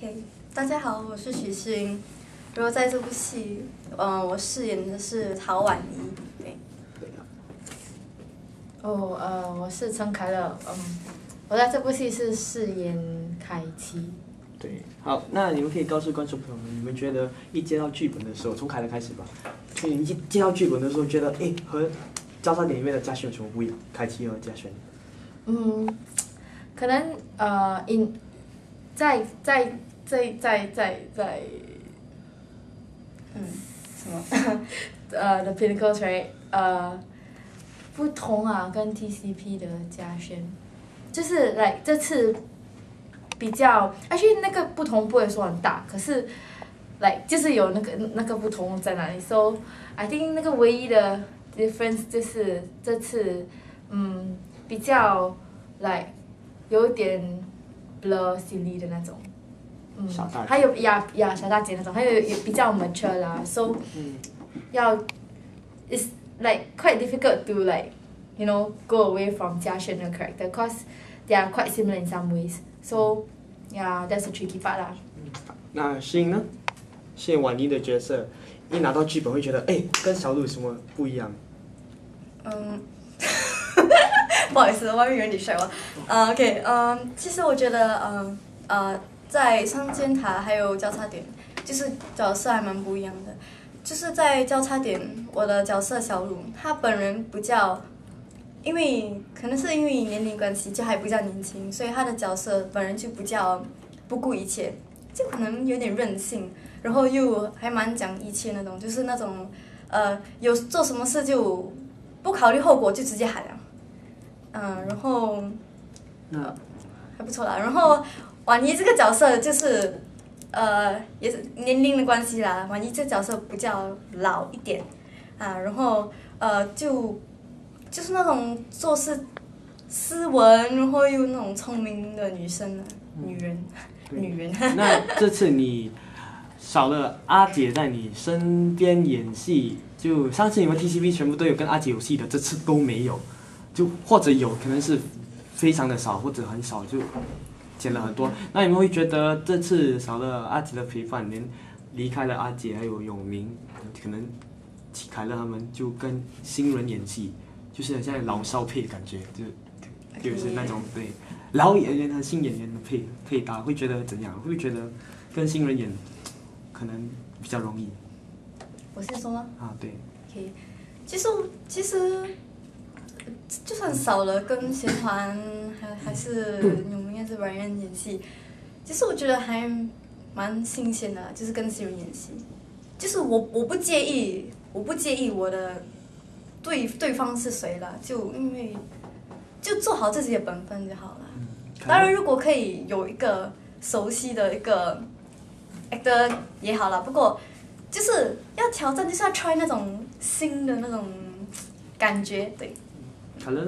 OK， 大家好，我是许诗莹。然后在这部戏，我饰演的是陶婉仪。对。 我是陈凯乐。我在这部戏是饰演凯琪。 对，好，那你们可以告诉观众朋友们，你们觉得一接到剧本的时候，从凯乐开始吧，就你一接到剧本的时候，觉得和交叉点里面的嘉轩有什么不一样？凯琪和嘉轩。 可能在什么The Pinnacles right 不同啊，跟 TCP 的嘉轩，就是来这次比较，actually 那个不同不会说很大，可是就是有那个不同在哪里 ，so I think 那个唯一的 difference 就是这次比较有点 blur silly 的那种。还有小大姐那种，还有比较 mature 啦 ，so it's quite difficult to go away from 嘉轩的 character cause they are quite similar in some ways, so that's the tricky part 啦。 那诗莹呢？饰演婉妮的角色，一拿到剧本会觉得跟小鹿有什么不一样？ 不好意思，外面有点甩我。OK， 其实我觉得在双尖塔还有交叉点，就是角色还蛮不一样的。就是在交叉点，我的角色小鲁，他本人比较，可能是因为年龄关系，就还比较年轻，所以他的角色本人就比较不顾一切，就可能有点任性，然后又还蛮讲义气那种，就是那种有做什么事就不考虑后果就直接喊了。然后还不错啦。然后婉妮这个角色就是也是年龄的关系啦，婉妮这个角色比较老一点然后就是那种做事斯文，然后又那种聪明的女生女人。 那这次你少了阿姐在你身边演戏，就上次你们 TCP 全部都有跟阿姐有戏的，这次都没有，就或者有可能是非常的少，或者很少，就减了很多。那你们会觉得这次少了阿姐的陪伴，连离开了阿姐还有永明，可能凯乐他们就跟新人演戏，就是很像老少配的感觉，就是那种对老演员和新演员的配搭，会觉得怎样？会不会觉得跟新人演可能比较容易？ 我先说吗？ 对。 OK， 其实就算少了跟贤环还是永明还是软人演戏，其实我觉得还蛮新鲜的，就是跟新人演戏，就是我不介意我的对方是谁啦，就因为就做好自己的本分就好了。当然，如果可以有一个熟悉的一个 actor 也好了，不过就是要挑战，就是要 try 那种新的那种感觉，对。 凯乐呢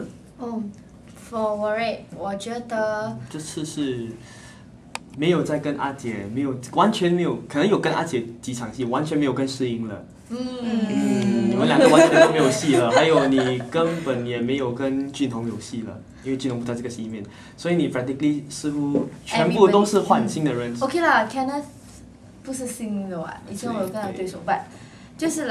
？For我觉得这次是没有再跟阿姐，完全没有，可能有跟阿姐几场戏，完全没有跟诗莹了。你们两个完全都没有戏了，还有你根本也没有跟俊宏有戏了，因为俊宏不在这个戏里面，所以你 practically 似乎全部都是换新的人。 OK 啦 ，Kenneth 不是新的以前我有跟他对手办，就是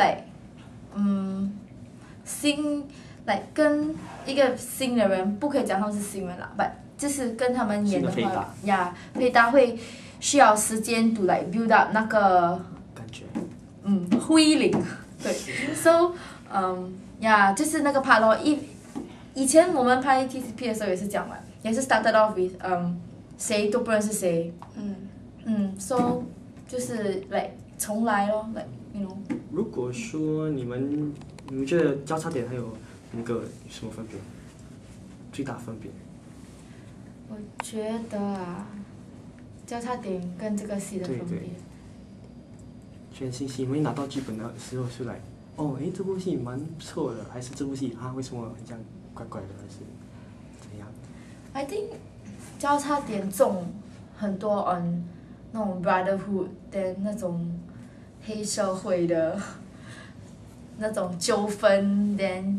新跟一个新的人，不可以讲他们是新人啦，but 就是跟他们演的话，配搭会需要时间 to build up 那个感觉。 feeling 对 ，so 就是那个 part 咯。以前我们拍 TCP 的时候也是这样嘛，也是 started off with 谁都不认识谁，so 就是重来咯，you know。 如果说你们觉得交叉点还有那个有什么分别？最大分别？ 我觉得交叉点跟这个戏的分别。 全新戏，你们拿到剧本的时候是这部戏蛮不错的，还是这部戏为什么很像怪怪的，还是怎样 ？I think 交叉点重很多那种 brotherhood 的那种黑社会的那种纠纷 ，then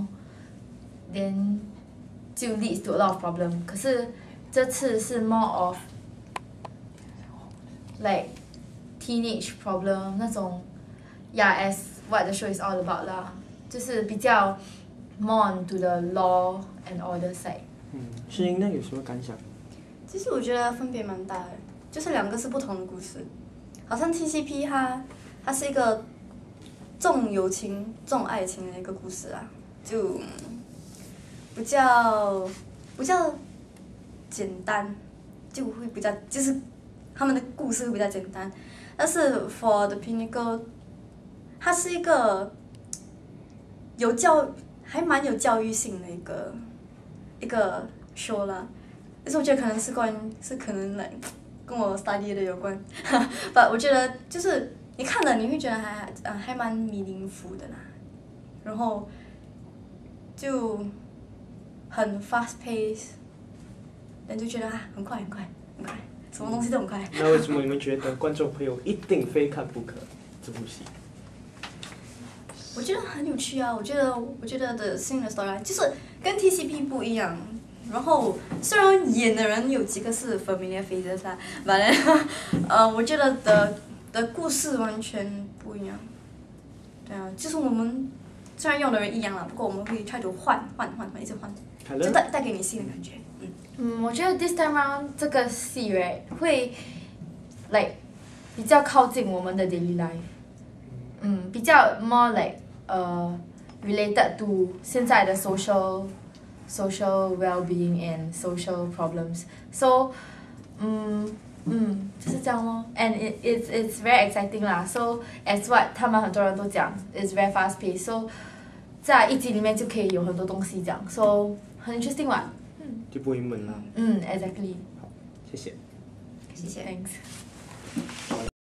就 leads to a lot of problem。可是这次是 more of like teenage problem 那种 ，yeah as what the show is all about 啦，就是比较 more onto the law and order side。 诗音呢有什么感想？ 其实我觉得分别蛮大的，就是两个是不同的故事。好像 TCP 它是一个重友情、重爱情的一个故事啊，就比较简单，就会比较就是他们的故事会比较简单。但是 For the Pinnacle， 它是一个还蛮有教育性的一个 show 啦。但是我觉得可能可能来跟我 study 的有关，but 我觉得就是你看了你会觉得还蛮meaningful的啦，然后就很 fast pace， 人就觉得很快，什么东西都很快。 那为什么你们觉得观众朋友一定非看不可这部戏？ 我觉得很有趣啊！我觉得的新的 storyline 就是跟 TCP 不一样。然后虽然演的人有几个是 familiar faces 啦，but 我觉得的故事完全不一样。对啊，就是我们虽然用的人一样啦，不过我们会try to换，一直换，就带给你新的感觉。 我觉得 this time round 这个戏 right 会 like 比较靠近我们的 daily life，比较 more like related to 现在的 social well-being and social problems. So 就是这样咯。And it's very exciting 啦。So as what 他们很多人都讲 ，it's very fast paced. So 在一集里面就可以有很多东西讲，so 很 interesting 嘛。 就不会闷啦。 exactly。 好，谢谢。 谢谢。 Thanks。